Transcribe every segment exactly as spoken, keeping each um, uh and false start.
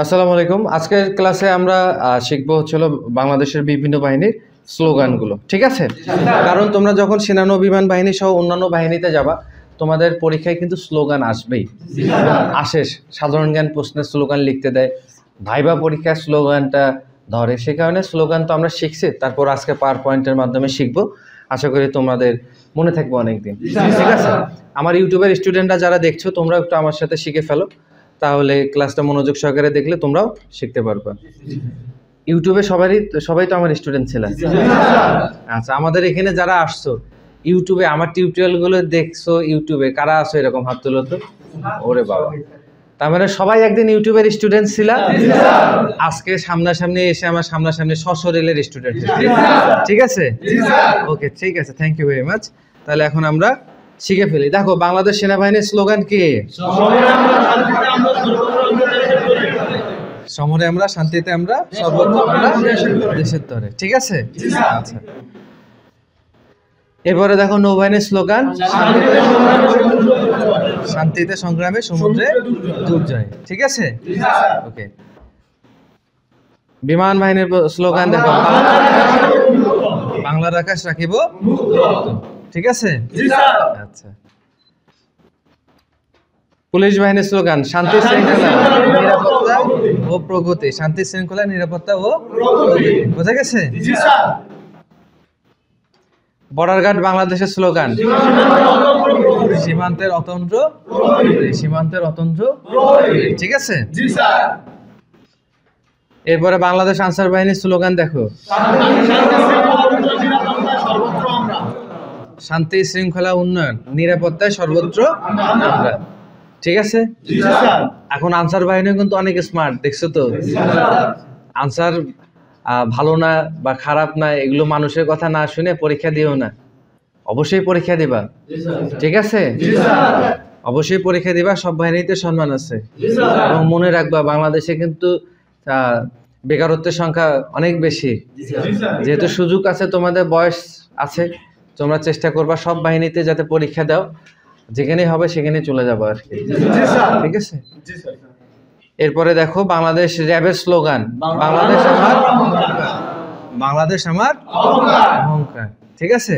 আসসালামু আলাইকুম। আজকের ক্লাসে আমরা শিখবো হচ্ছিল বাংলাদেশের বিভিন্ন বাহিনীর স্লোগানগুলো, ঠিক আছে? কারণ তোমরা যখন সেনানো বিমান বাহিনী সহ অন্যান্য বাহিনীতে যাবা, তোমাদের পরীক্ষায় কিন্তু স্লোগান আসবেই, আসে। সাধারণ জ্ঞান প্রশ্নের স্লোগান লিখতে দেয়, ভাইবা পরীক্ষার স্লোগানটা ধরে। সে কারণে স্লোগান তো আমরা শিখছি, তারপর আজকে পাওয়ার পয়েন্টের মাধ্যমে শিখবো। আশা করি তোমাদের মনে থাকবে অনেকদিন, ঠিক আছে? আমার ইউটিউবের স্টুডেন্টরা যারা দেখছো, তোমরা একটু আমার সাথে শিখে ফেলো, তাহলে ক্লাসটা মনোযোগ সহকারে দেখলে তোমরাও শিখতে পারবে। ইউটিউবে সবারই সবাই তো আমার স্টুডেন্ট ছিল। আচ্ছা, আমাদের এখানে যারা আসছো ইউটিউবে আমার টিউটোরিয়ালগুলো দেখছো, ইউটিউবে কারা আসো এরকম হাত তুলো তো। ওরে বাবা, তার মানে সবাই একদিন ইউটিউবের স্টুডেন্ট ছিল, আজকে সামনাসামনি এসে আমার সামনাসামনি সশরীরের স্টুডেন্ট, ঠিক আছে? ওকে, ঠিক আছে, থ্যাংক ইউ ভেরি মাচ। তাহলে এখন আমরা শিখে ফেলি। দেখো, বাংলাদেশ সেনাবাহিনীর স্লোগান কি? সমরে আমরা, শান্তিতে আমরা, সর্বত্র আমরা দেশের তরে, ঠিক আছে? আচ্ছা, এরপরে দেখো নৌবাহিনীর স্লোগান, শান্তিতে সংগ্রামে সমুদ্রে দুর্জয়, ঠিক আছে? ওকে। বিমান বাহিনীর স্লোগান দেখো, বাংলার আকাশ রাখিব, ঠিক আছে? আচ্ছা। পুলিশ বাহিনীর স্লোগান, শান্তি শৃঙ্খলা নিরাপত্তা ও প্রগতি, শান্তি শৃঙ্খলা নিরাপত্তা ও প্রগতি, বোঝা গেছে? বর্ডার গার্ড বাংলাদেশের স্লোগান, সীমান্তের অতন্ত্র, সীমান্তের অতন্ত্র, ঠিক আছে? এরপরে বাংলাদেশ আনসার বাহিনীর স্লোগান দেখো, শান্তি শৃঙ্খলা উন্নয়ন নিরাপত্তায় সর্বত্র আমরা, ঠিক আছে? এখন আনসার বাহিনী কিন্তু অনেক স্মার্ট, দেখছো তো? আনসার ভালো না বা খারাপ না এগুলো মানুষের কথা না শুনে পরীক্ষা দিও না, অবশ্যই পরীক্ষা দিবা, ঠিক আছে? অবশ্যই পরীক্ষা দিবা, সব বাহিনীতে সম্মান আছে। এবং মনে রাখবা, বাংলাদেশে কিন্তু বেকারত্বের সংখ্যা অনেক বেশি, যেহেতু সুযোগ আছে, তোমাদের বয়স আছে, তোমরা চেষ্টা করবা সব বাহিনীতে যাতে পরীক্ষা দাও, যেখানে হবে সেখানে চলে যাবো আর কি, ঠিক আছে? এরপরে দেখো বাংলাদেশ র্যাবের স্লোগান, বাংলাদেশ আমার, বাংলাদেশ আমার অহংকার, ঠিক আছে?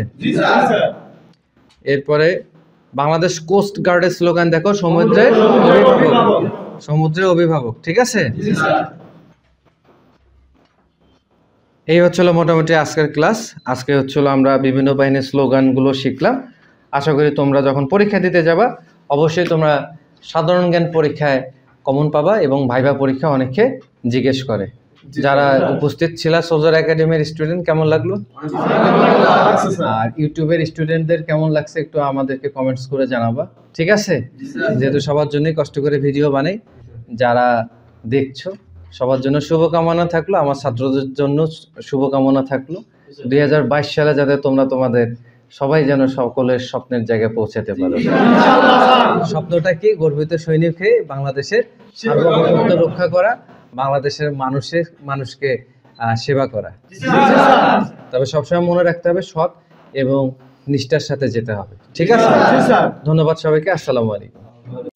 এরপরে বাংলাদেশ কোস্ট গার্ডের স্লোগান দেখো, সমুদ্রের অভিভাবক, সমুদ্রের অভিভাবক, ঠিক আছে? এই হচ্ছিল মোটামুটি আজকের ক্লাস। আজকে হচ্ছিল আমরা বিভিন্ন বাহিনীর স্লোগানগুলো শিখলাম। আশা করি তোমরা যখন পরীক্ষা দিতে যাবা, অবশ্যই তোমরা সাধারণ জ্ঞান পরীক্ষায় কমন পাবা এবং ভাইভা পরীক্ষা অনেকে জিজ্ঞেস করে। যারা উপস্থিত ছিল সোলজার একাডেমির স্টুডেন্ট, কেমন লাগলো? আর ইউটিউবের স্টুডেন্টদের কেমন লাগছে একটু আমাদেরকে কমেন্টস করে জানাবা, ঠিক আছে? যেহেতু সবার জন্যই কষ্ট করে ভিডিও বানাই, যারা দেখছো সবার জন্য শুভকামনা থাকলো, আমার ছাত্রদের জন্য শুভকামনা থাকলো। দুই হাজার বাইশ সালে যাতে তোমরা তোমাদের সবাই যেন সকলের স্বপ্নের জায়গায় পৌঁছাতে পারো। স্বপ্নটা কি? গর্বিত সৈনিক হয়ে বাংলাদেশের সার্বভৌমত্ব রক্ষা করা, বাংলাদেশের মানুষের মানুষকে সেবা করা। তবে সবসময় মনে রাখতে হবে, সৎ এবং নিষ্ঠার সাথে যেতে হবে, ঠিক আছে? ধন্যবাদ সবাইকে, আসসালামু আলাইকুম।